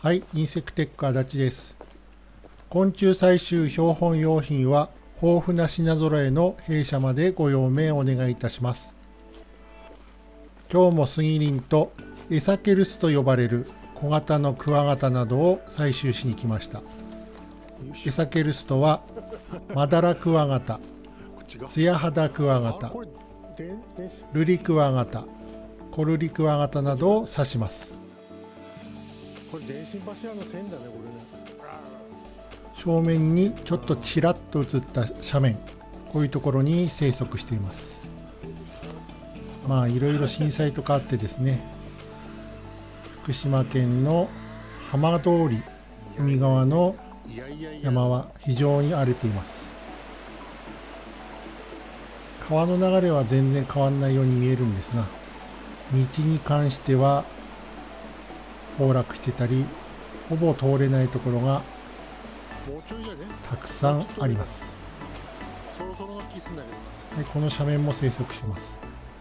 はい、インセクテック足立です。昆虫採集標本用品は豊富な品揃えの弊社までご用命お願いいたします。今日も杉林とエサケルスと呼ばれる小型のクワガタなどを採集しに来ました。エサケルスとはマダラクワガタ、ツヤハダクワガタ、ルリクワガタ、コルリクワガタなどを指します。 これ電信柱の線だね、これね。 正面にちょっとちらっと映った斜面、こういうところに生息しています。まあいろいろ震災とかあってですね、福島県の浜通り海側の山は非常に荒れています。川の流れは全然変わらないように見えるんですが、道に関しては崩落してたり、ほぼ通れないところがたくさんあります。はい、この斜面も生息しています。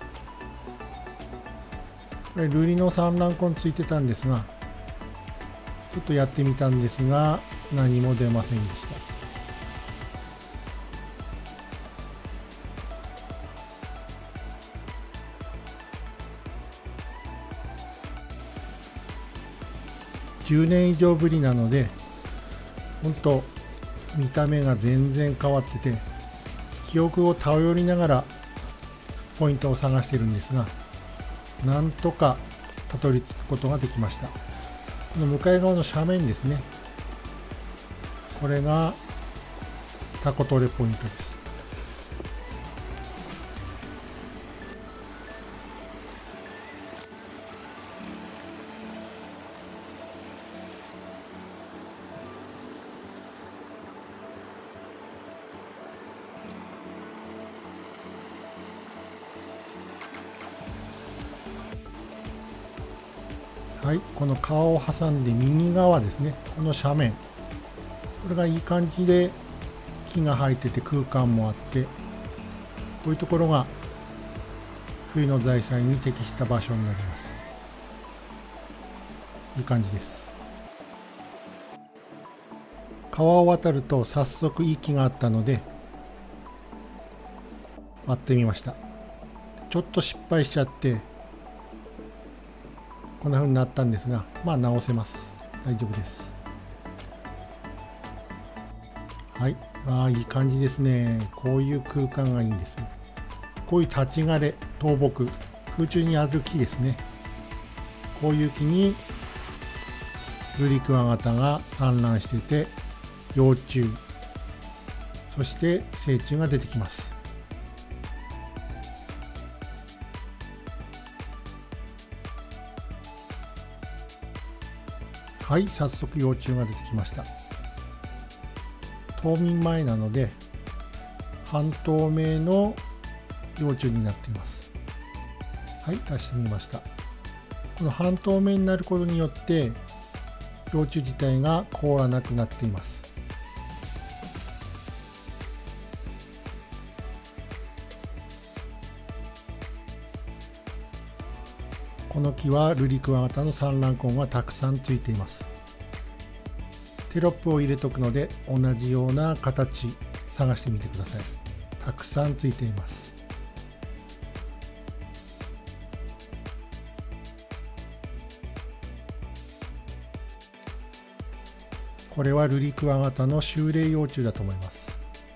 ルリの産卵根ついてたんですが、ちょっとやってみたんですが何も出ませんでした。10年以上ぶりなので、本当見た目が全然変わってて、記憶を頼りながらポイントを探しているんですが、なんとかたどり着くことができました。この向かい側の斜面ですね、これがタコトレポイントです。はい、この川を挟んで右側ですね、この斜面、これがいい感じで木が生えてて空間もあって、こういうところが冬の財産に適した場所になります。いい感じです。川を渡ると早速いい木があったので割ってみました。ちょっと失敗しちゃってこんな風になったんですが、まあ直せます。大丈夫です。はい、いい感じですね。こういう空間がいいんですね。こういう立ち枯れ、倒木、空中にある木ですね。こういう木にルリクワガタが産卵していて、幼虫、そして成虫が出てきます。はい、早速幼虫が出てきました。冬眠前なので半透明の幼虫になっています。はい、出してみました。この半透明になることによって幼虫自体が凍らなくなっています。この木はルリクワガタの産卵根がたくさんついています。テロップを入れとくので同じような形探してみてください。たくさんついています。これはルリクワガタの秋齢幼虫だと思います。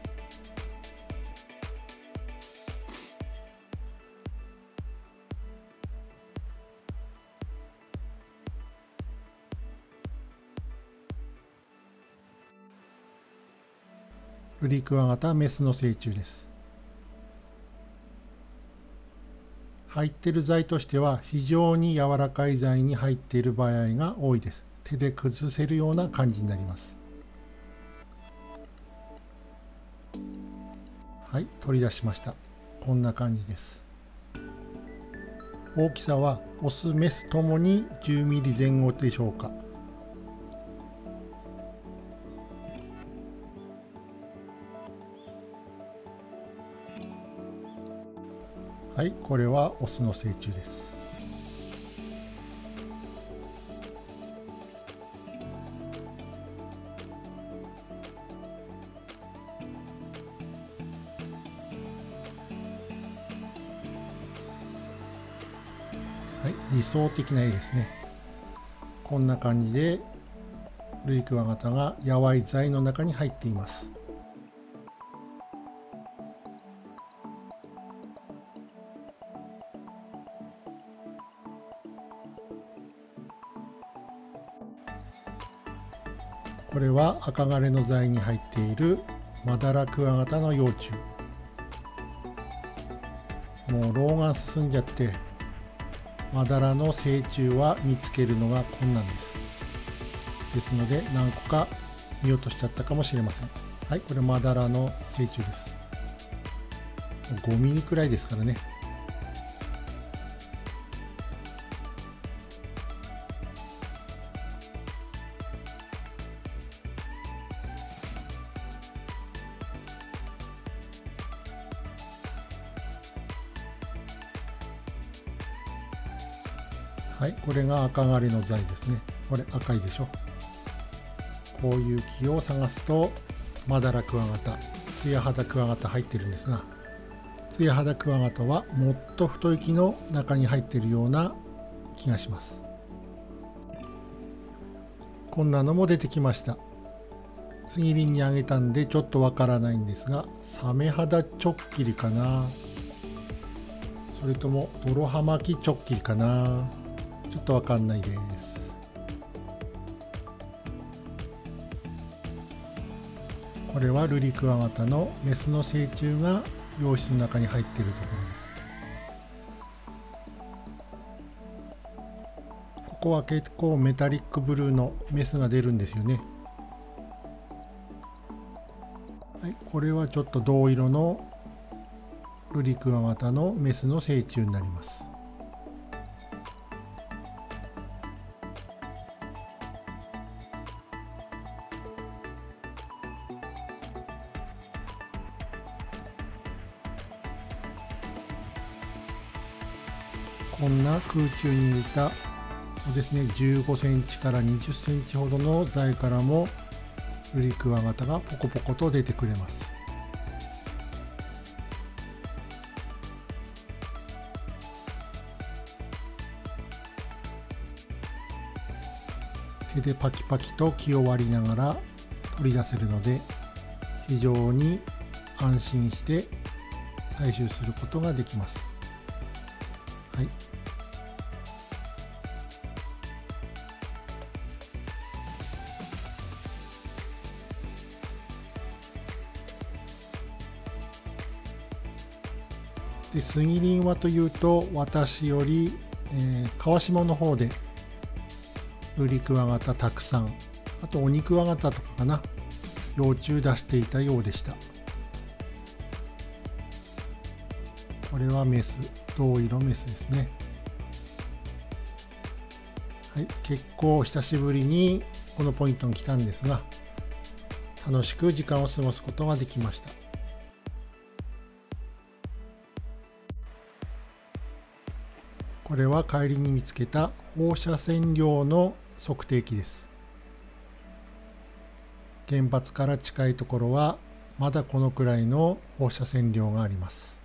ルリクワガタメスの成虫です。入っている材としては非常に柔らかい材に入っている場合が多いです。手で崩せるような感じになります。はい、取り出しました。こんな感じです。大きさはオスメスともに10ミリ前後でしょうか。はい、これはオスの成虫です。 はい、理想的な絵ですね。こんな感じでルリクワガタがやわい材の中に入っています。これは赤枯の材に入っているマダラクワガタの幼虫。もう老眼進んじゃってマダラの成虫は見つけるのが困難です。ですので何個か見落としちゃったかもしれません。はい、これマダラの成虫です。5ミリくらいですからね。はい、これが赤枯れの材ですね。これ赤いでしょ。こういう木を探すとマダラクワガタ、ツヤハダクワガタ入ってるんですが、ツヤハダクワガタはもっと太い木の中に入っているような気がします。こんなのも出てきました。杉林にあげたんでちょっとわからないんですが、サメハダチョッキリかな、それともドロハマキチョッキリかな、ちょっとわかんないです。これはルリクワガタのメスの成虫が洋室の中に入っているところです。ここは結構メタリックブルーのメスが出るんですよね。はい、これはちょっと銅色のルリクワガタのメスの成虫になります。こんな空中にいたそうですね、15センチから20センチほどの材からもルリクワガタがポコポコと出てくれます。手でパキパキと木を割りながら取り出せるので非常に安心して採集することができます。はい、で杉林はというと私より、川下の方でルリクワガタたくさん、あとオニクワガタとかかな、幼虫出していたようでした。これはメス、銅色メスですね。はい、結構久しぶりにこのポイントに来たんですが、楽しく時間を過ごすことができました。これは帰りに見つけた放射線量の測定器です。原発から近いところはまだこのくらいの放射線量があります。